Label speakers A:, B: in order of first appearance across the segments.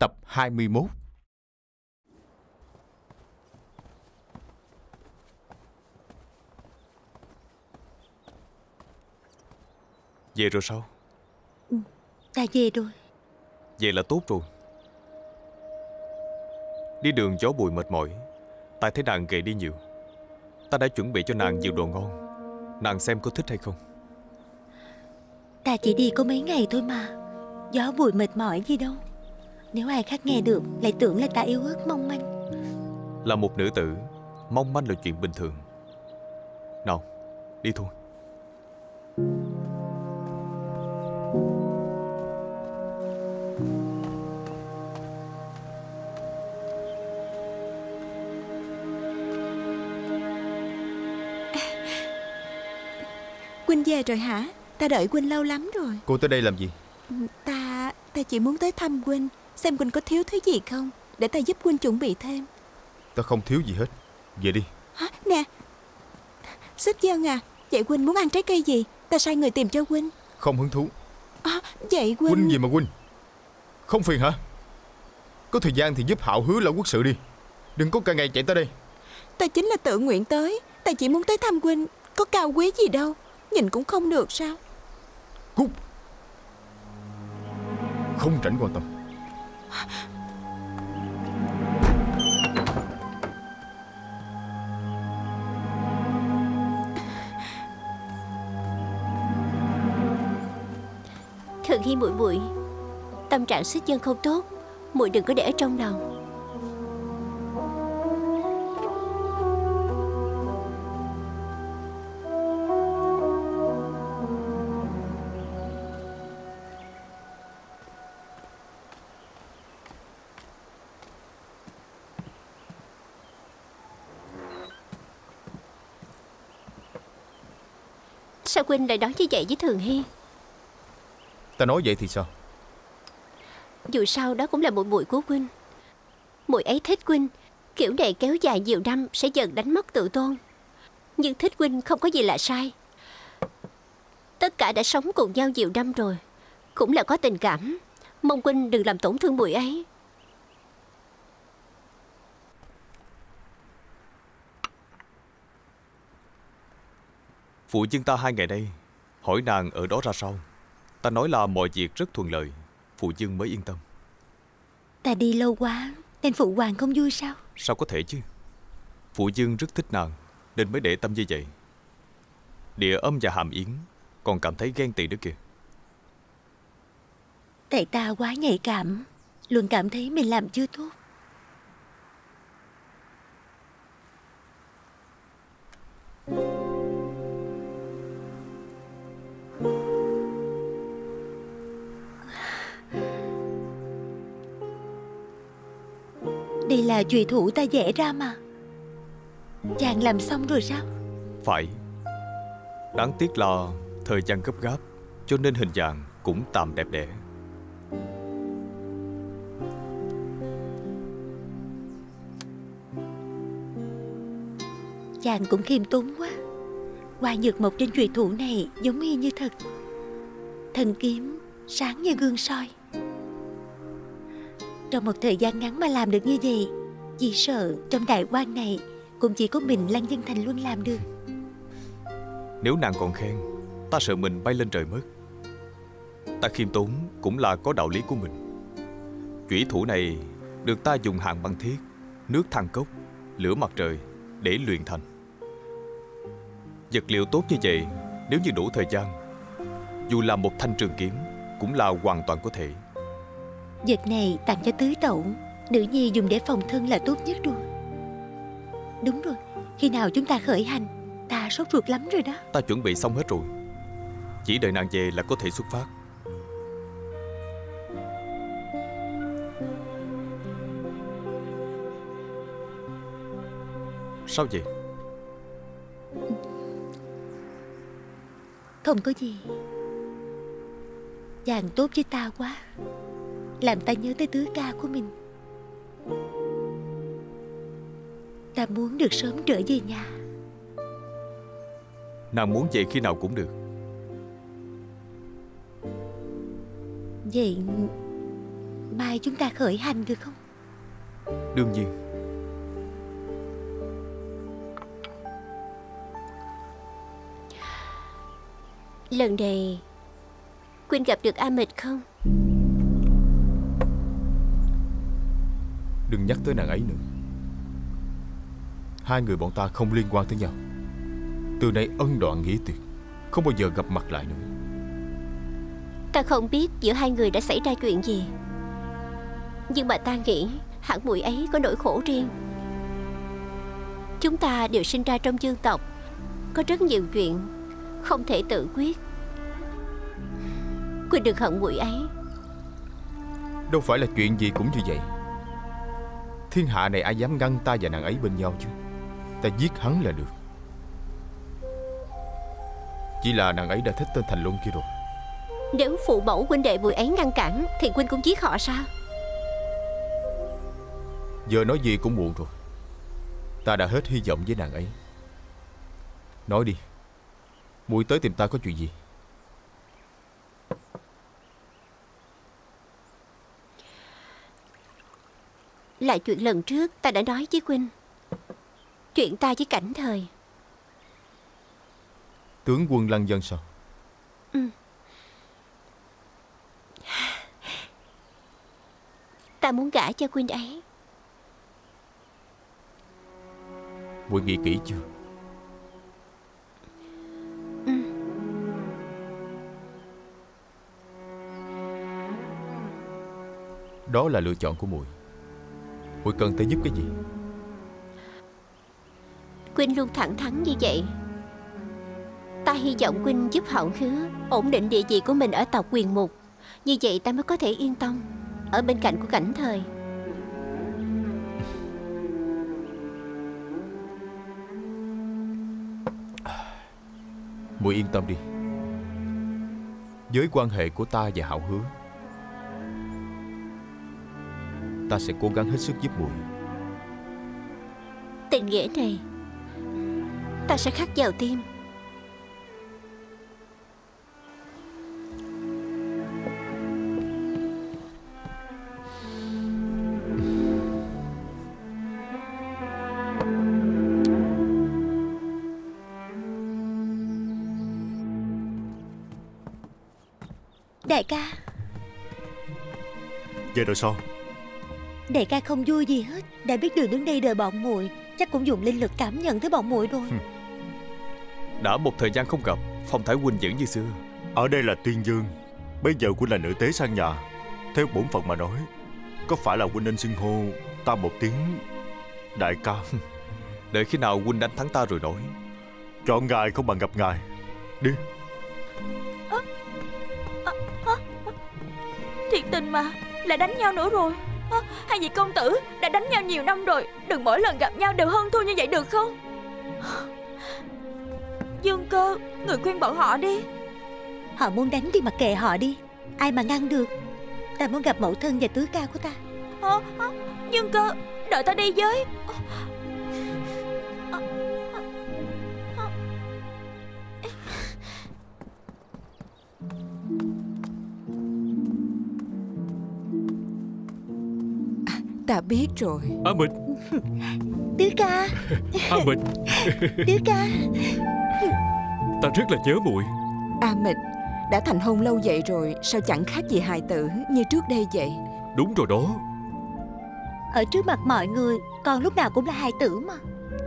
A: tập 21.
B: Về rồi sao?
C: Ta về rồi.
B: Vậy là tốt rồi. Đi đường gió bụi mệt mỏi, ta thấy nàng gầy đi nhiều. Ta đã chuẩn bị cho nàng nhiều đồ ngon. Nàng xem có thích hay không?
C: Ta chỉ đi có mấy ngày thôi mà, gió bụi mệt mỏi gì đâu. Nếu ai khác nghe được lại tưởng là ta yếu ớt mong manh.
B: Là một nữ tử, mong manh là chuyện bình thường. Nào, đi thôi.
D: Huynh về rồi hả? Ta đợi Huynh lâu lắm rồi.
A: Cô tới đây làm gì?
D: Ta chỉ muốn tới thăm Huynh, xem Huynh có thiếu thứ gì không, để ta giúp Huynh chuẩn bị thêm.
A: Ta không thiếu gì hết. Về đi.
D: Hả? Nè, Xích Dân à, vậy Huynh muốn ăn trái cây gì? Ta sai người tìm cho Huynh.
A: Không hứng thú.
D: Vậy Huynh...
A: Huynh gì mà huynh? Không phiền hả? Có thời gian thì giúp Hạo Hứa Lão Quốc sự đi. Đừng có cả ngày chạy tới đây.
D: Ta chính là tự nguyện tới. Ta chỉ muốn tới thăm Huynh. Có cao quý gì đâu, nhìn cũng không được sao?
A: Cút. Không rảnh quan tâm.
C: Thường Hy muội muội, tâm trạng Xích Dân không tốt, muội đừng có để ở trong lòng. Sao huynh lại nói như vậy với Thường Hy?
A: Ta nói vậy thì sao?
C: Dù sao đó cũng là muội muội của huynh. Muội ấy thích huynh, kiểu này kéo dài nhiều năm sẽ dần đánh mất tự tôn. Nhưng thích huynh không có gì là sai. Tất cả đã sống cùng nhau nhiều năm rồi, cũng là có tình cảm. Mong huynh đừng làm tổn thương muội ấy.
B: Phụ vương ta 2 ngày nay hỏi nàng ở đó ra sao. Ta nói là mọi việc rất thuận lợi, phụ vương mới yên tâm.
C: Ta đi lâu quá nên phụ hoàng không vui sao?
B: Sao có thể chứ? Phụ vương rất thích nàng nên mới để tâm như vậy. Địa Âm và Hàm Yến còn cảm thấy ghen tị nữa kìa.
C: Tại ta quá nhạy cảm, luôn cảm thấy mình làm chưa tốt. Đây là chùy thủ ta vẽ ra mà. Chàng làm xong rồi sao?
B: Phải. Đáng tiếc là thời gian gấp gáp, cho nên hình dạng cũng tạm đẹp đẽ.
C: Chàng cũng khiêm tốn quá. Hoa nhược mộc trên chùy thủ này giống y như thật. Thân kiếm sáng như gương soi. Trong một thời gian ngắn mà làm được như vậy, chỉ sợ trong đại quan này cũng chỉ có mình Lăng Dân Thành Luân làm được.
B: Nếu nàng còn khen, ta sợ mình bay lên trời mất. Ta khiêm tốn cũng là có đạo lý của mình. Chủy thủ này được ta dùng hàn băng thiết, nước than cốc, lửa mặt trời để luyện thành. Vật liệu tốt như vậy, nếu như đủ thời gian, dù là một thanh trường kiếm cũng là hoàn toàn có thể.
C: Vật này tặng cho tứ tẩu, nữ nhi dùng để phòng thân là tốt nhất rồi. Đúng rồi, khi nào chúng ta khởi hành? Ta sốt ruột lắm rồi đó.
B: Ta chuẩn bị xong hết rồi, chỉ đợi nàng về là có thể xuất phát. Sao vậy?
C: Không có gì. Chàng tốt với ta quá, làm ta nhớ tới tứ ca của mình. Ta muốn được sớm trở về nhà.
B: Nàng muốn về khi nào cũng được.
C: Vậy
E: mai chúng ta khởi hành được không?
B: Đương nhiên.
C: Lần này Quynh gặp được A Mịch không?
A: Đừng nhắc tới nàng ấy nữa. Hai người bọn ta không liên quan tới nhau. Từ nay ân đoạn nghĩa tuyệt, không bao giờ gặp mặt lại nữa.
C: Ta không biết giữa hai người đã xảy ra chuyện gì, nhưng mà ta nghĩ hẳn muội ấy có nỗi khổ riêng. Chúng ta đều sinh ra trong dương tộc, có rất nhiều chuyện không thể tự quyết. Quynh đừng hận muội ấy.
A: Đâu phải là chuyện gì cũng như vậy. Thiên hạ này ai dám ngăn ta và nàng ấy bên nhau chứ? Ta giết hắn là được. Chỉ là nàng ấy đã thích tên Thành Luân kia rồi.
C: Nếu phụ mẫu huynh đệ muội ấy ngăn cản thì Quynh cũng giết họ sao?
A: Giờ nói gì cũng muộn rồi. Ta đã hết hy vọng với nàng ấy. Nói đi, muội tới tìm ta có chuyện gì?
C: Là chuyện lần trước ta đã nói với Quynh. Chuyện ta với Cảnh Thời.
A: Tướng quân Lăng Vân sao?
C: Ta muốn gả cho Quynh ấy.
A: Muội nghĩ kỹ chưa? Đó là lựa chọn của muội. Muội cần ta giúp cái gì?
C: Quynh luôn thẳng thắn như vậy. Ta hy vọng Quynh giúp Hậu Khứa ổn định địa vị của mình ở tộc Quyền Mục. Như vậy ta mới có thể yên tâm ở bên cạnh của Cảnh Thời.
A: Muội yên tâm đi. Với quan hệ của ta và Hạo Hứa, ta sẽ cố gắng hết sức giúp muội.
C: Tình nghĩa này ta sẽ khắc vào tim.
E: Đại ca,
F: Vậy rồi sao?
E: đại ca không vui gì hết. Đã biết đường đứng đây đợi bọn muội, chắc cũng dùng linh lực cảm nhận tới bọn muội rồi.
B: Đã một thời gian không gặp, phong thái huynh vẫn như xưa.
F: Ở đây là Tuyên Dương, bây giờ huynh là nữ tế sang nhà. Theo bổn phận mà nói, có phải là huynh nên xưng hô ta một tiếng đại ca?
B: Đợi khi nào huynh đánh thắng ta rồi nói.
F: Chọn ngài không bằng gặp ngài. Đi.
D: Thiệt tình mà, lại đánh nhau nữa rồi. Hai vị công tử đã đánh nhau nhiều năm rồi, đừng mỗi lần gặp nhau đều hơn thua như vậy được không? Dương Cơ, người khuyên bọn họ đi.
E: Họ muốn đánh thì mặc kệ họ đi, ai mà ngăn được. Ta muốn gặp mẫu thân và tứ ca của ta.
D: Dương Cơ, đợi ta đi với. Ta biết rồi.
G: A Mịch.
E: Tứ ca.
G: A Mịch.
E: Tứ ca.
G: Ta rất là nhớ muội.
D: A Mịch, đã thành hôn lâu vậy rồi, sao chẳng khác gì hài tử như trước đây vậy?
G: Đúng rồi đó.
E: Ở trước mặt mọi người, con lúc nào cũng là hài tử mà.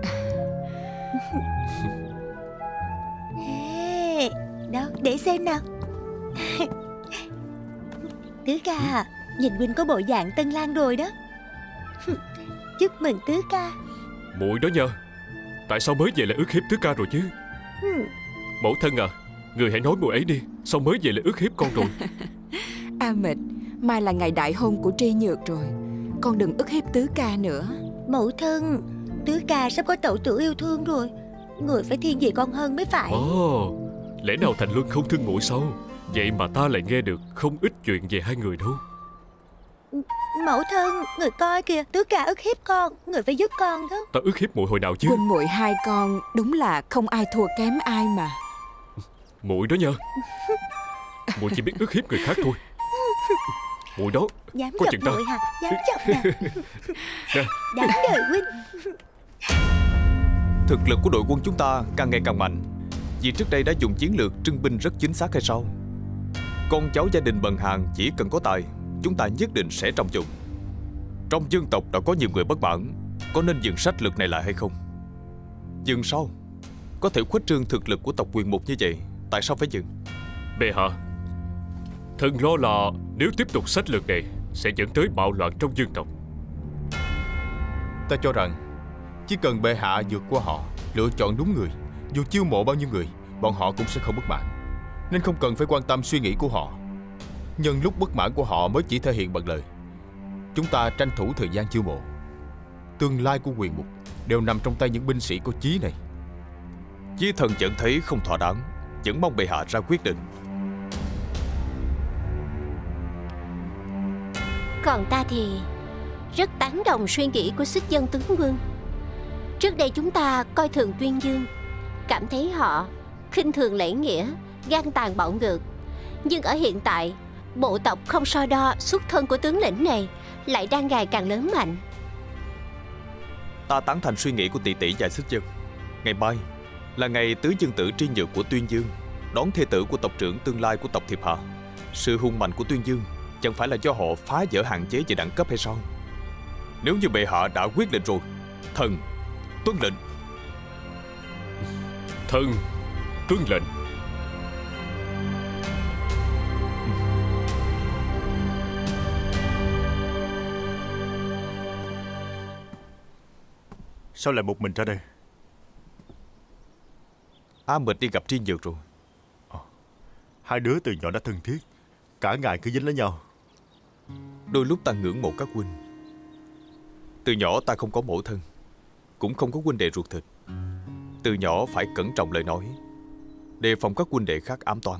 E: Hey, đâu, để xem nào. Tứ ca, nhìn huynh có bộ dạng tân lang rồi đó. Chúc mừng tứ ca.
G: Muội đó nha. Tại sao mới về là ức hiếp tứ ca rồi chứ? Mẫu thân à, người hãy nói muội ấy đi. Sao mới về là ức hiếp con rồi?
D: A Mịch, mai là ngày đại hôn của Tri Nhược rồi, con đừng ức hiếp tứ ca nữa.
E: Mẫu thân, tứ ca sắp có tẩu tử yêu thương rồi, người phải thiên vị con hơn mới phải.
G: Ồ, lẽ nào Thành Luân không thương muội sao? Vậy mà ta lại nghe được không ít chuyện về hai người đâu.
E: Mẫu thân, người coi kìa, tứ ca ức hiếp con, người phải giúp con đó.
G: Ta ức hiếp muội hồi nào chứ?
D: Huynh muội hai con đúng là không ai thua kém ai mà.
G: Muội đó nha. Muội chỉ biết ức hiếp người khác thôi. Muội đó
E: Dám
G: có
E: chọc
G: chừng ta.
E: muội hả? Dám chọc nè.
G: Nè.
E: Đáng đời huynh.
B: Thực lực của đội quân chúng ta càng ngày càng mạnh, vì trước đây đã dùng chiến lược trưng binh rất chính xác hay sao? Con cháu gia đình bần hàn chỉ cần có tài, chúng ta nhất định sẽ trọng dụng. Trong dân tộc đã có nhiều người bất mãn, có nên dừng sách lược này lại hay không? Dừng sao? Có thể khuếch trương thực lực của tộc Quyền Mục như vậy, tại sao phải dừng?
G: Bệ hạ, thần lo là nếu tiếp tục sách lược này sẽ dẫn tới bạo loạn trong dân tộc.
A: Ta cho rằng chỉ cần bệ hạ vượt qua họ, lựa chọn đúng người, dù chiêu mộ bao nhiêu người, bọn họ cũng sẽ không bất mãn. Nên không cần phải quan tâm suy nghĩ của họ. Nhân lúc bất mãn của họ mới chỉ thể hiện bằng lời. Chúng ta tranh thủ thời gian chiêu mộ. Tương lai của Quyền Mục đều nằm trong tay những binh sĩ có chí này.
B: Chí thần vẫn thấy không thỏa đáng, vẫn mong bệ hạ ra quyết định.
C: Còn ta thì rất tán đồng suy nghĩ của Xích Dân tướng quân. Trước đây chúng ta coi thường Tuyên Dương, cảm thấy họ khinh thường lễ nghĩa, gan tàn bạo ngược. Nhưng ở hiện tại, bộ tộc không so đo xuất thân của tướng lĩnh này lại đang ngày càng lớn mạnh.
B: Ta tán thành suy nghĩ của tỷ tỷ và Xích Dân. Ngày mai là ngày tứ dương tử tri nhược của Tuyên Dương, đón thê tử của tộc trưởng tương lai của tộc Thiệp Hà. Sự hung mạnh của Tuyên Dương chẳng phải là do họ phá vỡ hạn chế về đẳng cấp hay sao? Nếu như bệ hạ đã quyết định rồi, thần tuân lệnh.
G: Thần tuân lệnh.
F: Sao lại một mình ra đây?
B: A Mịch đi gặp Tri Nhược rồi.
F: Hai đứa từ nhỏ đã thân thiết, cả ngày cứ dính lấy nhau.
B: Đôi lúc ta ngưỡng mộ các huynh. Từ nhỏ ta không có mẫu thân, cũng không có huynh đệ ruột thịt. Từ nhỏ phải cẩn trọng lời nói, đề phòng các huynh đệ khác ám toán.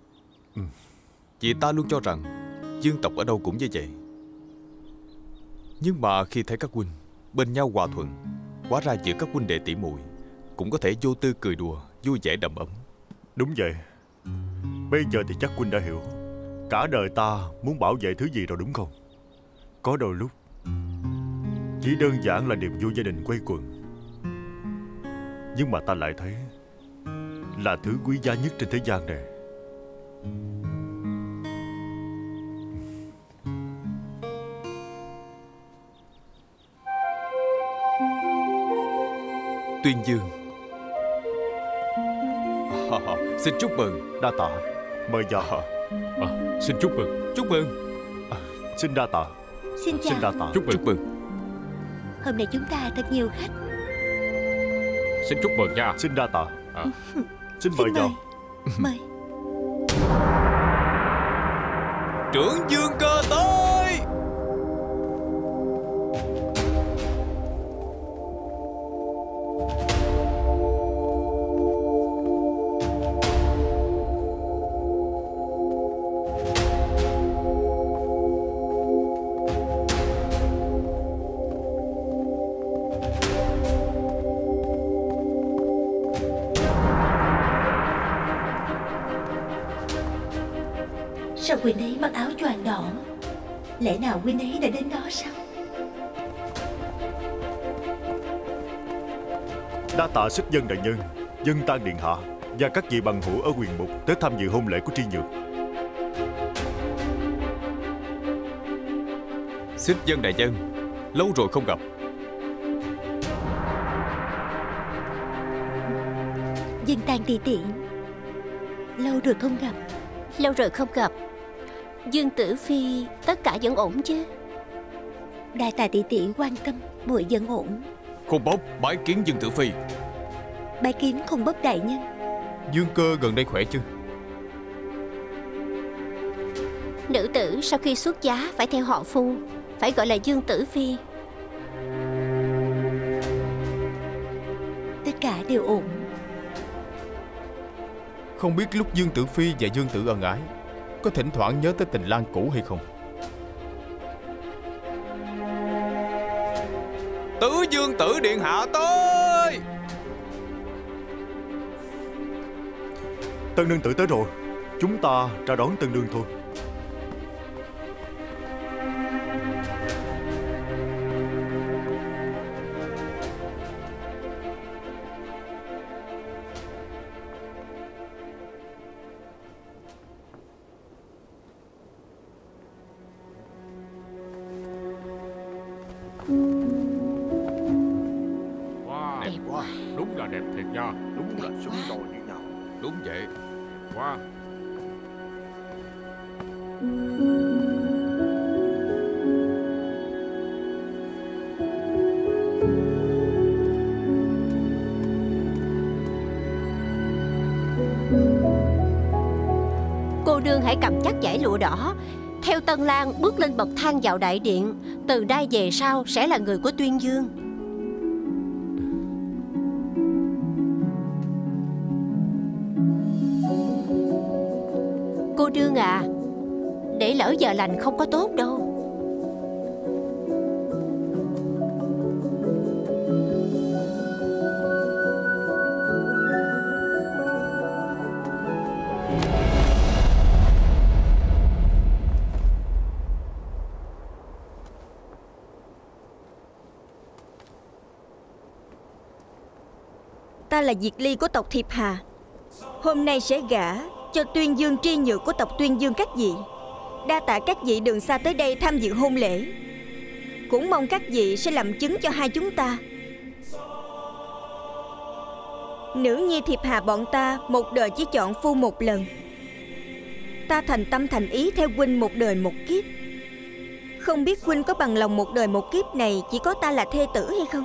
B: Vì ta luôn cho rằng dương tộc ở đâu cũng như vậy. Nhưng mà khi thấy các huynh bên nhau hòa thuận, hóa ra giữa các huynh đệ tỷ muội cũng có thể vô tư cười đùa, vui vẻ đầm ấm.
F: Đúng vậy. Bây giờ thì chắc huynh đã hiểu, cả đời ta muốn bảo vệ thứ gì rồi đúng không? Có đôi lúc chỉ đơn giản là niềm vui gia đình quây quần, nhưng mà ta lại thấy là thứ quý giá nhất trên thế gian này.
B: Tuyên Dương. Xin chúc mừng.
F: Đa tạ. Mời vào.
G: Xin chúc mừng.
B: Chúc mừng.
F: Xin đa tạ.
E: Xin chào.
F: Xin đa tạ.
G: Chúc mừng.
B: Chúc mừng.
E: Hôm nay chúng ta thật nhiều khách.
G: Xin chúc mừng nha.
F: Xin đa tạ. Xin mời
E: Xin
F: vào.
E: Mời.
B: Trưởng Dương Cơ tới.
E: Sao huynh ấy mặc áo choàng đỏ? Lẽ nào huynh ấy đã đến đó sao?
F: Đa tạ Xích Dân đại nhân, Dân Tan điện hạ và các vị bằng hữu ở Quyền Mục tới tham dự hôn lễ của Tri Nhược.
B: Xích Dân đại nhân, lâu rồi không gặp.
E: Dân Tan tỷ tỷ, lâu rồi không gặp.
C: Lâu rồi không gặp. Dương Tử Phi tất cả vẫn ổn chứ?
E: Đa tạ tỷ tỷ quan tâm, muội vẫn ổn.
B: Khôn Bốc bái kiến Dương Tử Phi.
E: Bái kiến Khôn Bốc đại nhân.
A: Dương Cơ gần đây khỏe chứ?
C: Nữ tử sau khi xuất giá phải theo họ Phu, phải gọi là Dương Tử Phi.
E: Tất cả đều ổn.
A: Không biết lúc Dương Tử Phi và Dương Tử ân ái, có thỉnh thoảng nhớ tới tình lang cũ hay không?
B: Tứ Dương Tử điện hạ tới.
F: Tân nương tử tới rồi, chúng ta ra đón tân nương thôi.
G: Wow,
C: Đẹp quá.
G: đúng là đẹp thiệt nha.
F: Đúng là xứng đôi với nhau.
B: Đúng vậy.
G: Wow.
C: Cô nương hãy cầm chắc dải lụa đỏ, theo Tân Lang bước lên bậc thang vào đại điện. Từ nay về sau sẽ là người của Tuyên Dương. Cô nương à, để lỡ giờ lành không có tốt đâu.
H: Ta là Diệt Ly của tộc Thiệp Hà. Hôm nay sẽ gả cho Tuyên Dương Tri Nhược của tộc Tuyên Dương các vị. Đa tạ các vị đường xa tới đây tham dự hôn lễ. Cũng mong các vị sẽ làm chứng cho hai chúng ta. Nữ nhi Thiệp Hà bọn ta một đời chỉ chọn phu một lần. Ta thành tâm thành ý theo huynh một đời một kiếp. Không biết huynh có bằng lòng một đời một kiếp này chỉ có ta là thê tử hay không?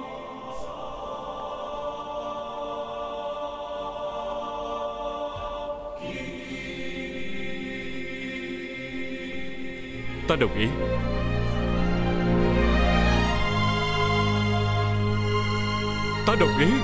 G: Ta đồng ý. Ta đồng ý.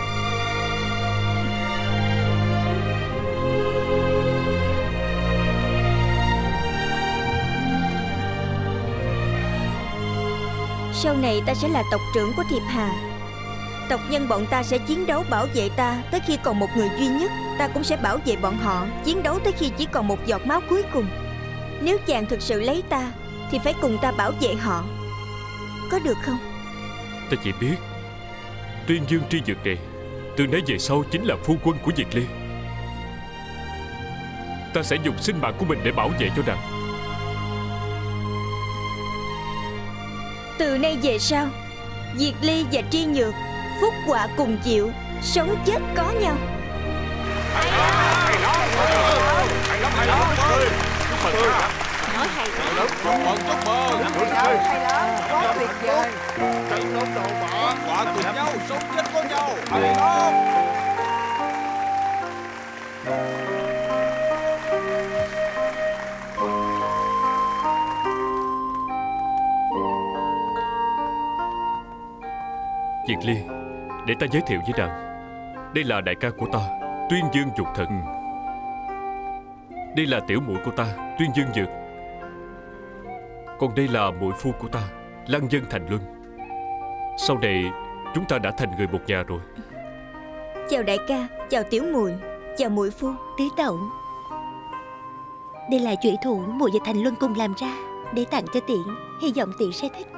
H: Sau này ta sẽ là tộc trưởng của Thiệp Hà. Tộc nhân bọn ta sẽ chiến đấu bảo vệ ta tới khi còn một người duy nhất. Ta cũng sẽ bảo vệ bọn họ, chiến đấu tới khi chỉ còn một giọt máu cuối cùng. Nếu chàng thực sự lấy ta thì phải cùng ta bảo vệ họ. Có được không?
G: Ta chỉ biết Tuyên Dương Tri Dược này từ nay về sau chính là phu quân của Diệt Ly. Ta sẽ dùng sinh mạng của mình để bảo vệ cho nàng.
H: Từ nay về sau, Diệt Ly và Tri Nhược phúc họa cùng chịu, sống chết có nhau.
C: Nói hay lắm.
B: Chúc mừng.
I: Hay lắm, quá tuyệt vời.
B: Trận đấu đồ quả cùng nhau, sống chết có nhau. Hay lắm.
G: Diệt Ly, để ta giới thiệu với nàng. Đây là đại ca của ta, Tuyên Dương Dục Thần. Đây là tiểu muội của ta, Tuyên Dương Dược. Còn đây là muội phu của ta, Lăng Vân Thành Luân. Sau này chúng ta đã thành người một nhà rồi.
H: Chào đại ca, chào tiểu muội, chào muội phu.
E: Tứ tẩu, đây là chủy thủ muội và Thành Luân cùng làm ra để tặng cho Tiện, hy vọng Tiện sẽ thích.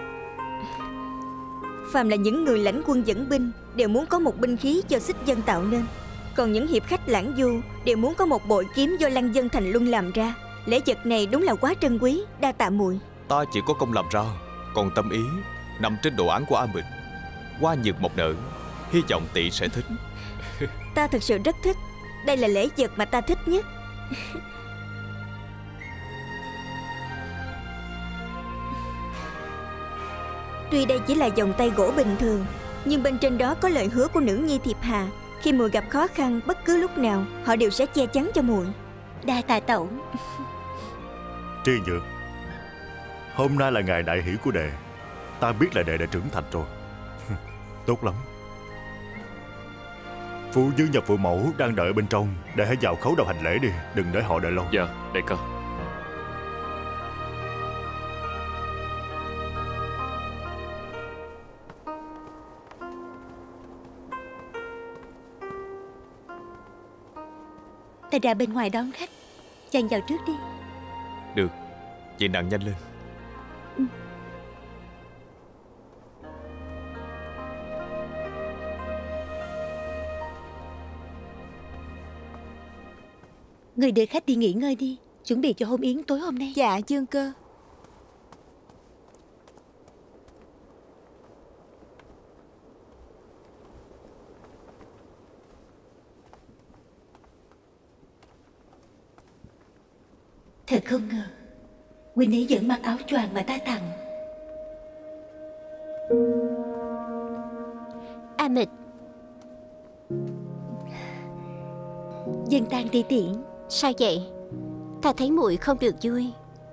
H: Phàm là những người lãnh quân dẫn binh đều muốn có một binh khí do xích dân tạo nên. Còn những hiệp khách lãng du đều muốn có một bội kiếm do Lăng Vân Thành Luân làm ra. Lễ vật này đúng là quá trân quý, đa tạ muội.
B: Ta chỉ có công làm ra, còn tâm ý nằm trên đồ án của A Mịch. Hoa nhược mộc nở, hy vọng tỷ sẽ thích.
H: Ta thực sự rất thích. Đây là lễ vật mà ta thích nhất. Tuy đây chỉ là vòng tay gỗ bình thường, nhưng bên trên đó có lời hứa của nữ nhi Thiệp Hà. Khi muội gặp khó khăn bất cứ lúc nào, họ đều sẽ che chắn cho muội.
E: Đa tạ tẩu.
F: Tri Nhược, hôm nay là ngày đại hỷ của đệ. Ta biết là đệ đã trưởng thành rồi. Tốt lắm. Phụ dương và phụ mẫu đang đợi bên trong. Đệ hãy vào khấu đầu hành lễ đi, đừng để họ đợi lâu.
G: Dạ, đại ca.
E: Ta ra bên ngoài đón khách. Chàng vào trước đi.
B: Được, vậy nàng nhanh lên.
E: Người đưa khách đi nghỉ ngơi đi, chuẩn bị cho hôn yến tối hôm nay.
D: Dạ, Dương Cơ.
E: Thật không ngờ huynh ấy vẫn mặc áo choàng mà ta tặng.
C: A Mịch.
E: Dân tang tỷ tỷ.
C: Sao vậy? Ta thấy muội không được vui.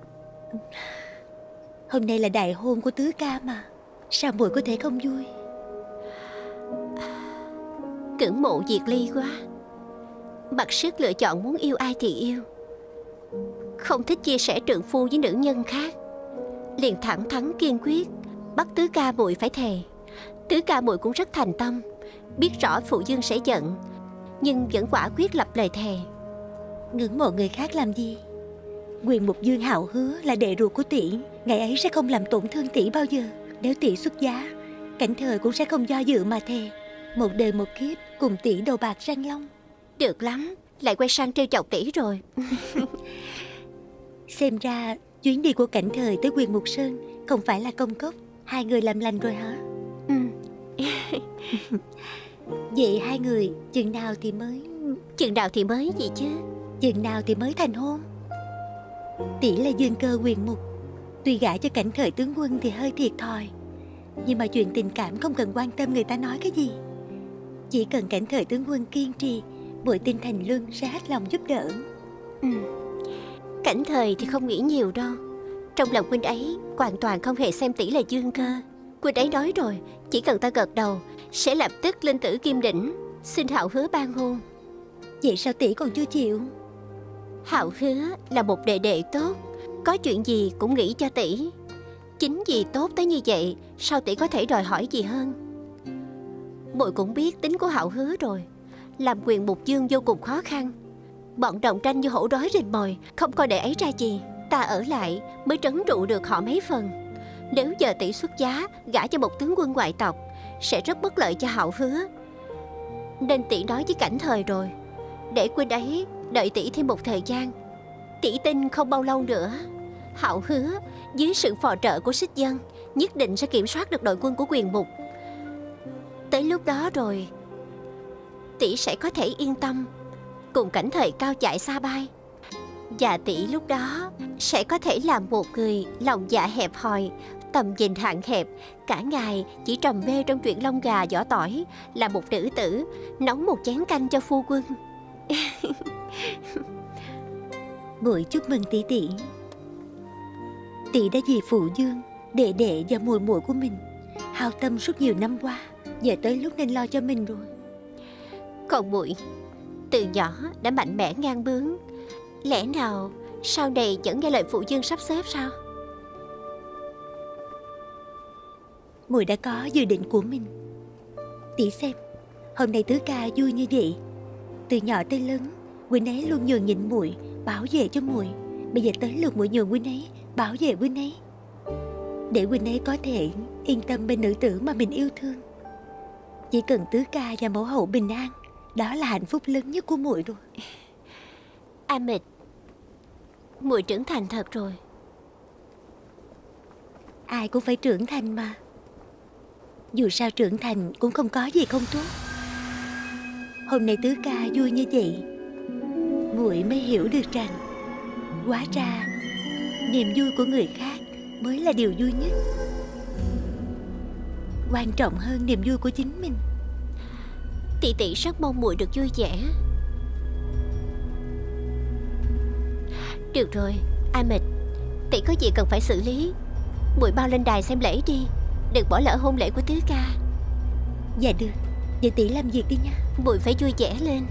E: Hôm nay là đại hôn của tứ ca mà, sao muội có thể không vui?
C: Ngưỡng mộ Diệt Ly quá, mặc sức lựa chọn muốn yêu ai thì yêu, không thích chia sẻ trượng phu với nữ nhân khác, liền thẳng thắn kiên quyết bắt tứ ca muội phải thề. Tứ ca muội cũng rất thành tâm, biết rõ phụ dương sẽ giận, nhưng vẫn quả quyết lập lời thề.
E: Ngưỡng mộ người khác làm gì? Quyền Mục Dương hào hứa là đệ ruột của tỷ, ngày ấy sẽ không làm tổn thương tỷ bao giờ. Nếu tỷ xuất giá, Cảnh Thời cũng sẽ không do dự mà thề, một đời một kiếp cùng tỷ đầu bạc răng long.
C: Được lắm, lại quay sang trêu chọc tỷ rồi.
E: Xem ra chuyến đi của Cảnh Thời tới Quyền Mục Sơn không phải là công cốc. Hai người làm lành rồi hả? Vậy hai người chừng nào thì mới...
C: Chừng nào thì mới gì chứ?
E: Chừng nào thì mới thành hôn? Tỷ là dương cơ Quyền Mục, tuy gả cho Cảnh Thời tướng quân thì hơi thiệt thòi, nhưng mà chuyện tình cảm không cần quan tâm người ta nói cái gì. Chỉ cần Cảnh Thời tướng quân kiên trì, Bội Tinh Thành Luân sẽ hết lòng giúp đỡ.
C: Cảnh Thời thì không nghĩ nhiều đâu. Trong lòng huynh ấy hoàn toàn không hề xem tỷ là dương cơ. Huynh ấy nói rồi, chỉ cần ta gật đầu sẽ lập tức lên Tử Kim Đỉnh xin Hạo Hứa ban hôn.
E: Vậy sao tỷ còn chưa chịu?
C: Hạo Hứa là một đệ đệ tốt, có chuyện gì cũng nghĩ cho tỷ. Chính vì tốt tới như vậy, sao tỷ có thể đòi hỏi gì hơn? Muội cũng biết tính của Hạo Hứa rồi, làm Quyền Mục Dương vô cùng khó khăn. Bọn đồng tranh như hổ đói rình mồi, không coi đệ ấy ra gì. Ta ở lại mới trấn trụ được họ mấy phần. Nếu giờ tỷ xuất giá gả cho một tướng quân ngoại tộc, sẽ rất bất lợi cho Hạo Hứa. Nên tỷ nói với Cảnh Thời rồi, để huynh ấy đợi tỷ thêm một thời gian. Tỷ tin không bao lâu nữa, Hạo Hứa dưới sự phò trợ của Xích Dân nhất định sẽ kiểm soát được đội quân của Quyền Mục. Tới lúc đó rồi, tỷ sẽ có thể yên tâm cùng Cảnh Thời cao chạy xa bay. Và tỷ lúc đó sẽ có thể làm một người lòng dạ hẹp hòi, tầm nhìn hạn hẹp, cả ngày chỉ trầm mê trong chuyện lông gà vỏ tỏi, là một nữ tử nấu một chén canh cho phu quân.
E: Muội chúc mừng tỷ tỷ. Tỷ đã vì phụ dương, đệ đệ và muội muội của mình hao tâm suốt nhiều năm qua, giờ tới lúc nên lo cho mình rồi.
C: Còn muội từ nhỏ đã mạnh mẽ ngang bướng, lẽ nào sau này vẫn nghe lời phụ dương sắp xếp sao?
E: Muội đã có dự định của mình. Tỷ xem, hôm nay tứ ca vui như vậy. Từ nhỏ tới lớn, huynh ấy luôn nhường nhịn muội, bảo vệ cho muội. Bây giờ tới lượt muội nhường huynh ấy, bảo vệ huynh ấy, để huynh ấy có thể yên tâm bên nữ tử mà mình yêu thương. Chỉ cần tứ ca và mẫu hậu bình an, đó là hạnh phúc lớn nhất của muội rồi.
C: A Mịch, muội trưởng thành thật rồi.
E: Ai cũng phải trưởng thành mà. Dù sao trưởng thành cũng không có gì không tốt. Hôm nay tứ ca vui như vậy, muội mới hiểu được rằng hóa ra niềm vui của người khác mới là điều vui nhất, quan trọng hơn niềm vui của chính mình.
C: Tỷ tỷ rất mong muội được vui vẻ. Được rồi, A Mịch, tỷ có gì cần phải xử lý, muội bao lên đài xem lễ đi, đừng bỏ lỡ hôn lễ của tứ ca.
E: Dạ được, vậy tỷ làm việc đi nha.
C: Muội phải vui vẻ lên.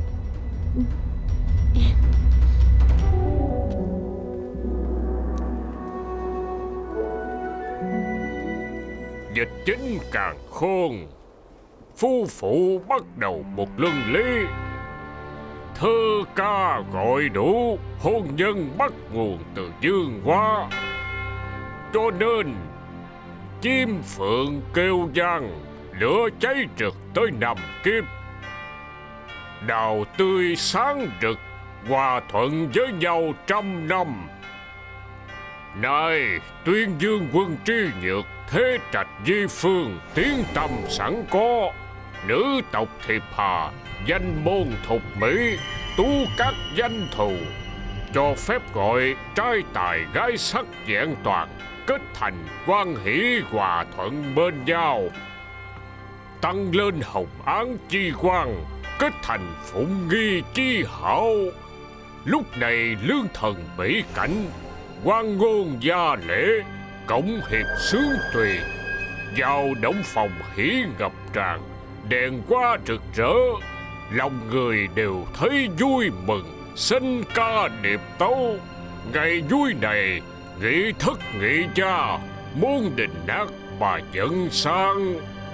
G: Dịch chính càng khôn, phu phụ bắt đầu một luân lý. Thơ ca gọi đủ, hôn nhân bắt nguồn từ dương hoa. Cho nên chim phượng kêu vang, lửa cháy rực tới 5 kiếp. Đào tươi sáng rực, hòa thuận với nhau 100 năm. Này Tuyên Dương quân tri nhược, thế trạch di phương, tiếng tăm sẵn có. Nữ tộc Thiệp Hà, danh môn thục mỹ, tú các danh thù. cho phép gọi trai tài gái sắc vẹn toàn, kết thành quan hỷ hòa thuận bên nhau, tăng lên hồng án chi quan, kết thành phụng nghi chi hảo. Lúc này lương thần mỹ cảnh, quan ngôn gia lễ, cộng hiệp sướng tùy, vào động phòng hỉ ngập tràn, đèn hoa rực rỡ, lòng người đều thấy vui mừng, sinh ca điệp tấu. Ngày vui này nghị thất nghị gia, muôn đình nát mà dẫn sang.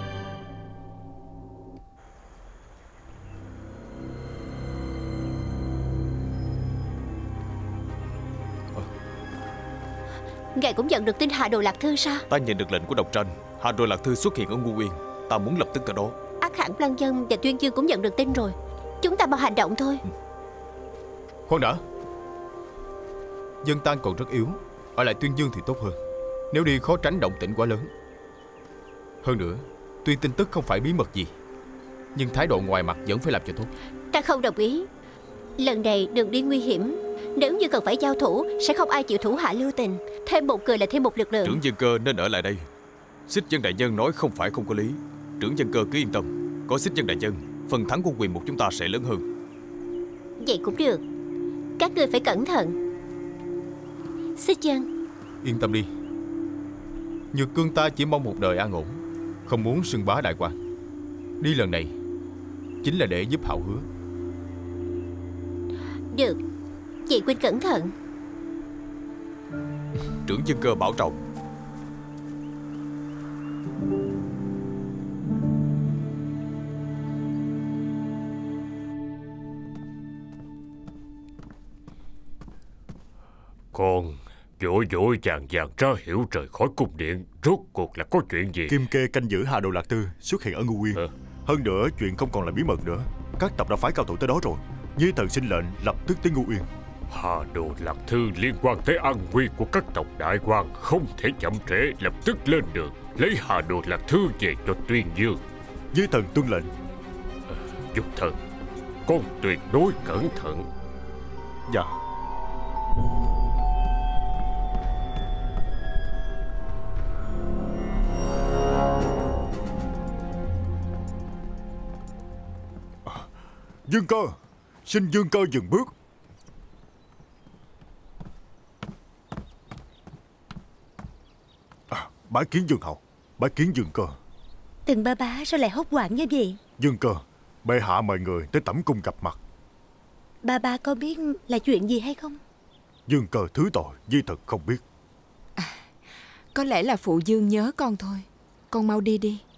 C: Ngài cũng nhận được tin Hạ Đồ Lạc Thư sao?
B: Ta nhận được lệnh của Độc Tranh, Hạ Đồ Lạc Thư xuất hiện ở Ngô Uyên. Ta muốn lập tức tới đó.
C: Ác hẳn Lăng Dân và Tuyên Dương cũng nhận được tin rồi. Chúng ta mau hành động thôi.
A: Khoan đã. Dân Tan còn rất yếu, ở lại Tuyên Dương thì tốt hơn. Nếu đi khó tránh động tĩnh quá lớn. Hơn nữa, tuy tin tức không phải bí mật gì, nhưng thái độ ngoài mặt vẫn phải làm cho tốt.
C: Ta không đồng ý. Lần này đường đi nguy hiểm, nếu như cần phải giao thủ, sẽ không ai chịu thủ hạ lưu tình. Thêm một người là thêm một lực lượng.
B: Trưởng Dân Cơ nên ở lại đây. Xích Dân đại nhân nói không phải không có lý. Trưởng Dân Cơ cứ yên tâm, có Xích Dân đại nhân, phần thắng của quyền một chúng ta sẽ lớn hơn.
C: Vậy cũng được. Các ngươi phải cẩn thận. Xích Dân,
A: yên tâm đi. Nhược Cương ta chỉ mong một đời an ổn, không muốn xưng bá đại quan. Đi lần này chính là để giúp Hạo Hứa.
C: được. Vậy Quynh cẩn thận.
B: Trưởng Dân Cơ bảo trọng.
G: Con vội vội vàng vàng ra hiểu rời khỏi cung điện, rốt cuộc là có chuyện gì?
F: Kim Kê canh giữ Hà Đồ Lạc Tư xuất hiện ở Ngô Uyên. Hơn nữa chuyện không còn là bí mật nữa. Các tập đã phái cao thủ tới đó rồi. Nhi thần xin lệnh lập tức tới Ngô Uyên.
G: Hà Đồ Lạc Thư liên quan tới an nguy của các tộc đại quan, không thể chậm trễ, lập tức lên đường lấy Hà Đồ Lạc Thư về cho Tuyên Dương.
F: Nhi thần tuân lệnh.
G: Dục thần, con tuyệt đối cẩn thận.
F: Dạ. Dương Cơ, xin Dương Cơ dừng bước. Bái kiến Dương hậu, bái kiến Dương Cơ.
E: Từng ba bá sao lại hốt hoảng như vậy?
F: Dương Cơ, bệ hạ mời người tới tẩm cung gặp mặt.
E: Ba ba có biết là chuyện gì hay không?
F: Dương Cơ thứ tội, Di thật không biết.
I: Có lẽ là phụ dương nhớ con thôi. Con mau đi đi.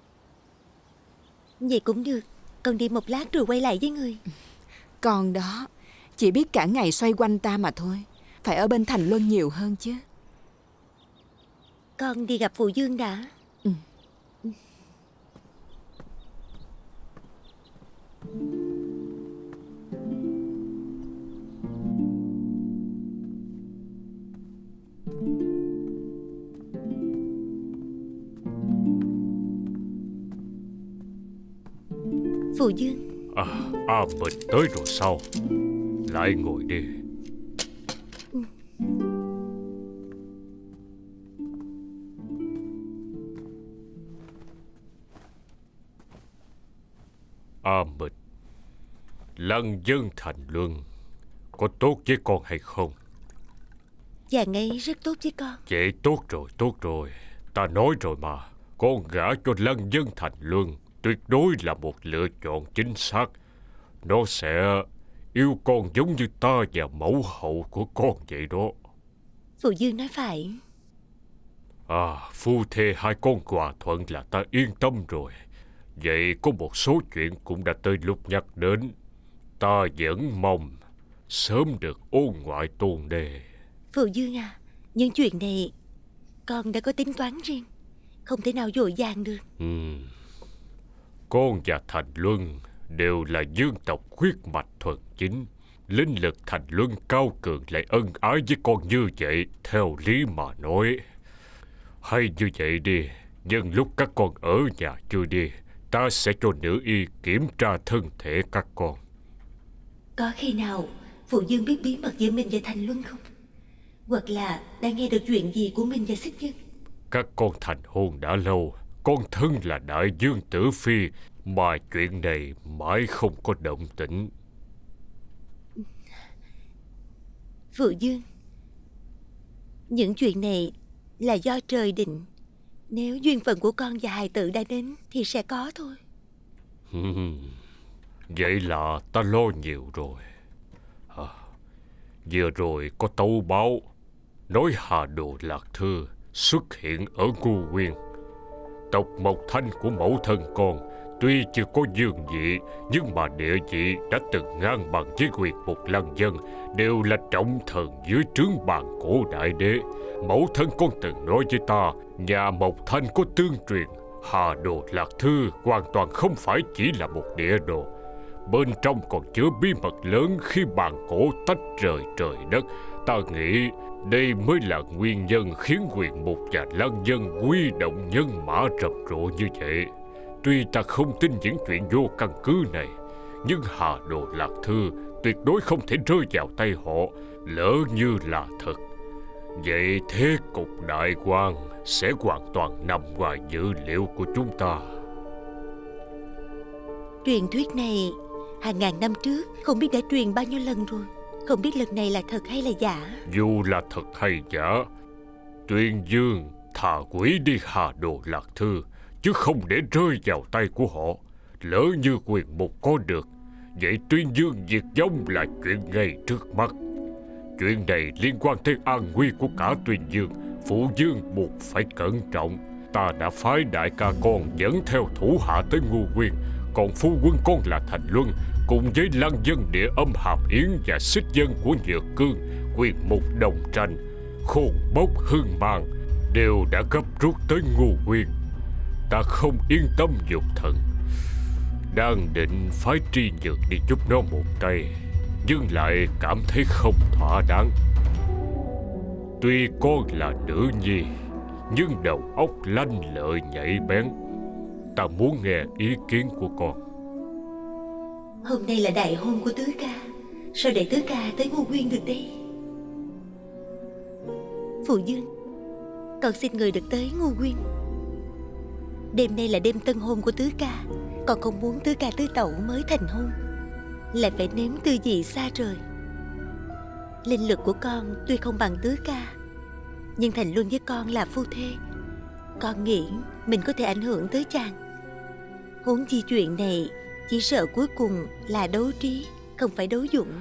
E: Vậy cũng được. Con đi một lát rồi quay lại với người.
I: Con đó chỉ biết cả ngày xoay quanh ta mà thôi. Phải ở bên Thành Luân nhiều hơn chứ.
E: Con đi gặp phụ dương đã. Phụ dương.
G: Mình tới rồi sao? Lại ngồi đi. Mình, Lăng Dân Thành Luân có tốt với con hay không?
E: Chàng ấy rất tốt với con.
G: Vậy tốt rồi. Ta nói rồi mà, con gả cho Lăng Dân Thành Luân tuyệt đối là một lựa chọn chính xác. Nó sẽ yêu con giống như ta và mẫu hậu của con vậy đó.
E: Phụ dương nói phải.
G: Phu thê hai con hòa thuận là ta yên tâm rồi. Vậy có một số chuyện cũng đã tới lúc nhắc đến. Ta vẫn mong sớm được ôn ngoại tôn đề.
E: Phụ dương à, những chuyện này con đã có tính toán riêng, không thể nào vội vàng được.
G: Con và Thành Luân đều là dương tộc huyết mạch thuần chính. Linh lực Thành Luân cao cường lại ân ái với con như vậy, theo lý mà nói. Hay như vậy đi, nhân lúc các con ở nhà chưa đi, ta sẽ cho nữ y kiểm tra thân thể các con.
E: Có khi nào Phụ Dương biết bí mật giữa mình và Thành Luân không? Hoặc là đã nghe được chuyện gì của mình và Xích Nhân?
G: Các con thành hôn đã lâu. Con thân là Đại Dương Tử Phi, mà chuyện này mãi không có động tĩnh.
E: Phụ Dương, những chuyện này là do trời định. Nếu duyên phận của con và hài tử đã đến thì sẽ có thôi.
G: Vậy là ta lo nhiều rồi. Vừa rồi có tấu báo nói Hà Đồ Lạc Thư xuất hiện ở Ngô Nguyên. Tộc Mộc Thanh của mẫu thân con tuy chưa có dương vị, nhưng mà địa vị đã từng ngang bằng với quyền Mục Lăng Dân, đều là trọng thần dưới trướng bàn cổ đại đế. Mẫu thân con từng nói với ta, nhà Mộc Thanh có tương truyền Hà Đồ Lạc Thư hoàn toàn không phải chỉ là một địa đồ. Bên trong còn chứa bí mật lớn khi bàn cổ tách rời trời đất. Ta nghĩ đây mới là nguyên nhân khiến quyền Mục và Lăng Dân quy động nhân mã rầm rộ như vậy. Tuy ta không tin những chuyện vô căn cứ này, nhưng Hà Đồ Lạc Thư tuyệt đối không thể rơi vào tay họ. Lỡ như là thật, vậy thế cục đại quan sẽ hoàn toàn nằm ngoài dữ liệu của chúng ta.
E: Truyền thuyết này hàng ngàn năm trước không biết đã truyền bao nhiêu lần rồi. Không biết lần này là thật hay là giả.
G: Dù là thật hay giả, Tuyên Dương thà quỷ đi Hà Đồ Lạc Thư, chứ không để rơi vào tay của họ. Lỡ như quyền Mục có được, vậy Tuyên Dương diệt vong là chuyện ngay trước mắt. Chuyện này liên quan tới an nguy của cả Tuyên Dương. Phụ Dương buộc phải cẩn trọng. Ta đã phái đại ca con dẫn theo thủ hạ tới Ngô Nguyên, còn phu quân con là Thành Luân cùng với Lăng Dân Địa Âm Hàm Yến và Xích Dân của Nhược Cương, quyền Mục đồng tranh, Khôn Bốc Hương Mang đều đã gấp rút tới Ngô Nguyên. Ta không yên tâm dục thần, đang định phái Tri Nhược đi giúp nó một tay, nhưng lại cảm thấy không thỏa đáng. Tuy con là nữ nhi, nhưng đầu óc lanh lợi nhạy bén. Ta muốn nghe ý kiến của con.
E: Hôm nay là đại hôn của Tứ Ca, sao để Tứ Ca tới Ngô Nguyên được đây? Phụ Dương, con xin người được tới Ngô Nguyên. Đêm nay là đêm tân hôn của Tứ Ca. Con không muốn Tứ Ca tứ tẩu mới thành hôn lại phải nếm tư vị xa rời. Linh lực của con tuy không bằng Tứ Ca, nhưng Thành Luân với con là phu thê. Con nghĩ mình có thể ảnh hưởng tới chàng. Huống chi chuyện này chỉ sợ cuối cùng là đấu trí, không phải đấu dũng.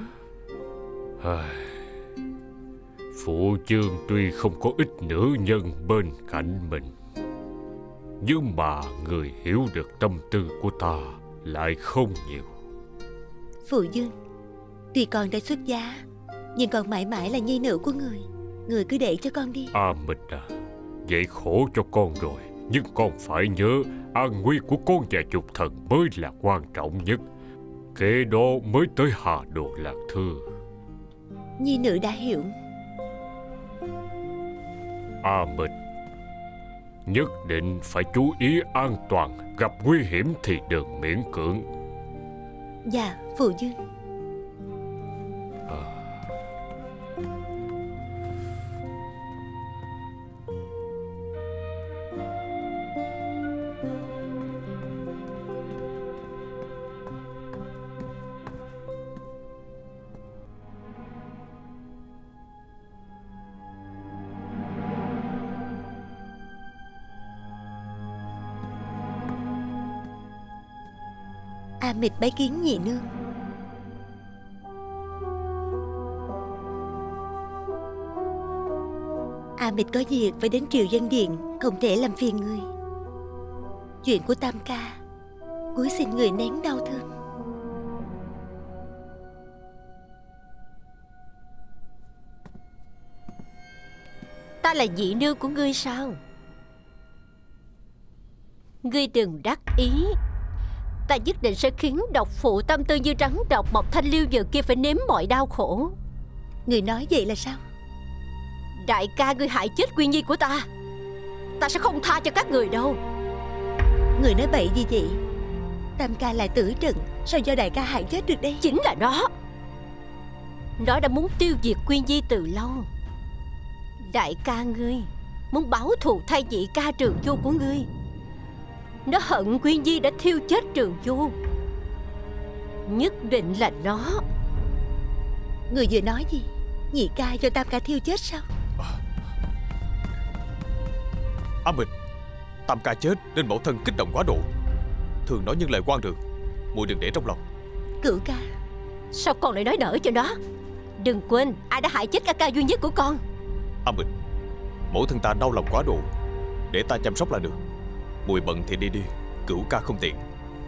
G: Phụ Dương tuy không có ít nữ nhân bên cạnh mình, nhưng mà người hiểu được tâm tư của ta lại không nhiều.
E: Phụ Dương, tuy con đã xuất giá, nhưng con mãi mãi là nhi nữ của người. Người cứ để cho con đi.
G: Mịch à, vậy khổ cho con rồi. Nhưng con phải nhớ, an nguy của con và Dục Thần mới là quan trọng nhất. Kế đó mới tới Hà Đồ Lạc Thư.
E: Nhi nữ đã hiểu.
G: Mịch, nhất định phải chú ý an toàn. Gặp nguy hiểm thì đừng miễn cưỡng.
E: Dạ, Phụ Dương. Mịch bái kiến nhị nương. Mịch có việc phải đến Triều Dân Điện, không thể làm phiền người. Chuyện của Tam Ca, cúi xin người nén đau thương.
C: Ta là nhị nương của ngươi sao? Ngươi đừng đắc ý. Ta nhất định sẽ khiến độc phụ tâm tư như rắn độc Mộc Thanh Liêu Nhược kia phải nếm mọi đau khổ.
E: Người nói vậy là sao?
C: Đại ca ngươi hại chết Quyên Nhi của ta, ta sẽ không tha cho các người đâu.
E: Người nói bậy gì vậy? Tam Ca là tử trận, sao do đại ca hại chết được đây?
C: Chính là nó. Nó đã muốn tiêu diệt Quyên Nhi từ lâu. Đại ca ngươi muốn báo thù thay nhị ca Trường Du của ngươi. Nó hận Quyên Nhi đã thiêu chết Trường Du. Nhất định là nó.
E: Người vừa nói gì? Nhị ca do tam ca thiêu chết sao?
B: A Minh, tam ca chết nên mẫu thân kích động quá độ, thường nói những lời quan đường. Muội đừng để trong lòng.
E: Cửu ca,
C: sao con lại nói đỡ cho nó? Đừng quên ai đã hại chết ca ca duy nhất của con.
B: A Minh, mẫu thân ta đau lòng quá độ, để ta chăm sóc là được. Muội bận thì đi đi, Cửu ca không tiện.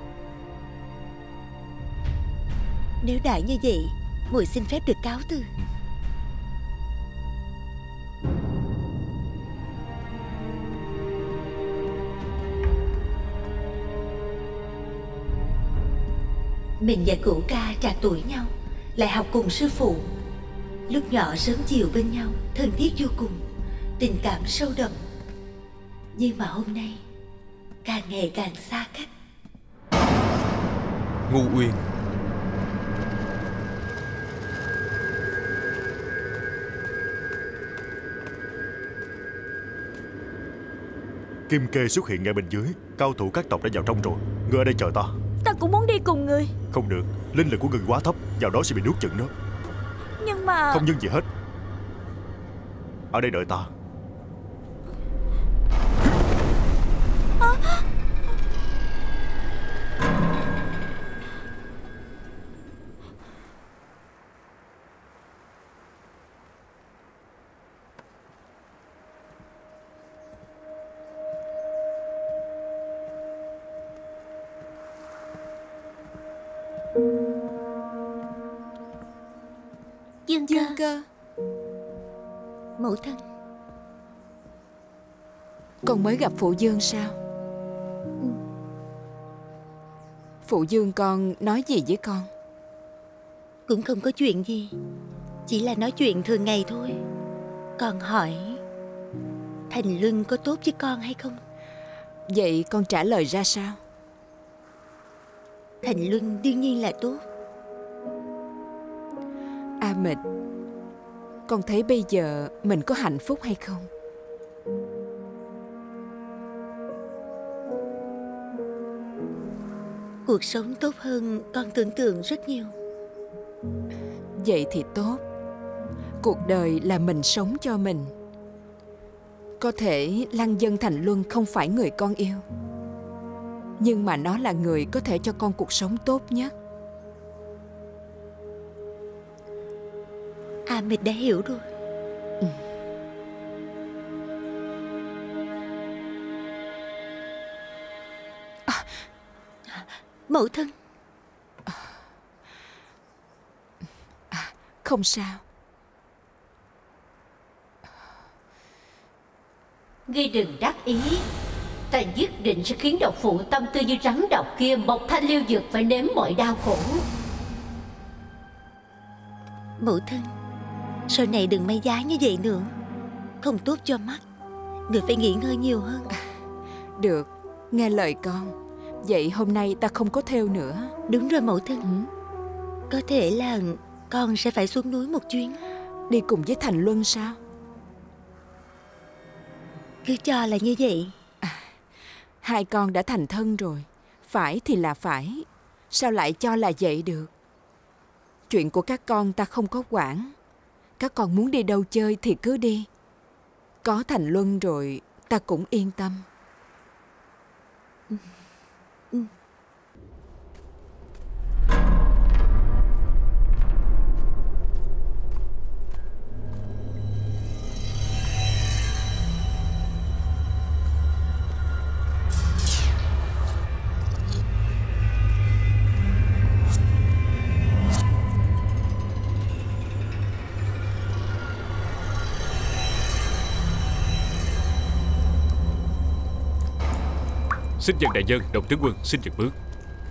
E: Nếu đã như vậy, muội xin phép được cáo từ. Mình và Cửu ca trạc tuổi nhau, lại học cùng sư phụ. Lúc nhỏ sớm chiều bên nhau, thân thiết vô cùng, tình cảm sâu đậm. Nhưng mà hôm nay càng ngày càng xa cách.
B: Ngu Uyên,
F: Kim Kê xuất hiện ngay bên dưới. Cao thủ các tộc đã vào trong rồi. Ngươi ở đây chờ ta.
D: Ta cũng muốn đi cùng người.
F: Không được, linh lực của ngươi quá thấp, vào đó sẽ bị nuốt chửng đó.
D: Nhưng mà...
F: Không nhưng gì hết. Ở đây đợi ta.
E: Dương Cơ. Mẫu thân,
I: con mới gặp phụ Dương sao? Phụ Dương con nói gì với con?
E: Cũng không có chuyện gì, chỉ là nói chuyện thường ngày thôi. Con hỏi Thành Luân có tốt với con hay không?
I: Vậy con trả lời ra sao?
E: Thành Luân đương nhiên là tốt.
I: A Mịch, con thấy bây giờ mình có hạnh phúc hay không?
E: Cuộc sống tốt hơn con tưởng tượng rất nhiều.
I: Vậy thì tốt. Cuộc đời là mình sống cho mình. Có thể Lăng Dân Thành Luân không phải người con yêu, nhưng mà nó là người có thể cho con cuộc sống tốt nhất.
E: A Mịch đã hiểu rồi. Mẫu thân.
I: Không sao.
C: Ngươi đừng đắc ý. Ta nhất định sẽ khiến độc phụ tâm tư như rắn độc kia một thanh liêu dược phải nếm mọi đau khổ.
E: Mẫu thân, sau này đừng may giá như vậy nữa, không tốt cho mắt. Người phải nghỉ ngơi nhiều hơn.
I: Được, nghe lời con. Vậy hôm nay ta không có theo nữa.
E: Đúng rồi mẫu thân. Có thể là con sẽ phải xuống núi một chuyến.
I: Đi cùng với Thành Luân sao?
E: Cứ cho là như vậy.
I: Hai con đã thành thân rồi, phải thì là phải, sao lại cho là vậy được? Chuyện của các con ta không có quản. Các con muốn đi đâu chơi thì cứ đi. Có Thành Luân rồi ta cũng yên tâm.
G: Xin dân đại nhân, Đồng tướng quân xin dừng bước.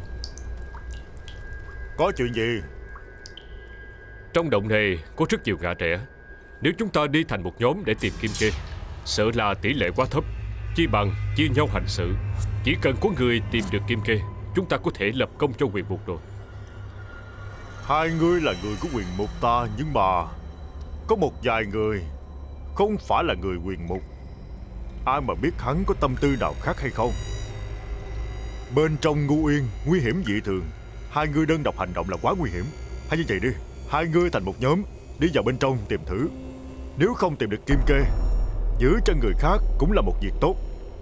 F: Có chuyện gì?
G: Trong động này có rất nhiều gã trẻ. Nếu chúng ta đi thành một nhóm để tìm Kim Kê, sợ là tỷ lệ quá thấp. Chi bằng chia nhau hành sự. Chỉ cần có người tìm được Kim Kê, chúng ta có thể lập công cho quyền mục rồi.
F: Hai người là người của quyền mục ta, nhưng mà có một vài người không phải là người quyền mục. Ai mà biết hắn có tâm tư nào khác hay không. Bên trong Ngô Uyên nguy hiểm dị thường. Hai người đơn độc hành động là quá nguy hiểm. Hay như vậy đi, hai người thành một nhóm, đi vào bên trong tìm thử. Nếu không tìm được kim kê, giữ cho người khác cũng là một việc tốt.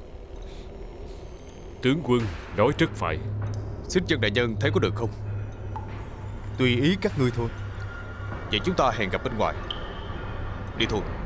G: Tướng quân nói rất phải.
B: Xin dân đại nhân thấy có được không?
A: Tùy ý các ngươi thôi.
B: Vậy chúng ta hẹn gặp bên ngoài. Đi thôi.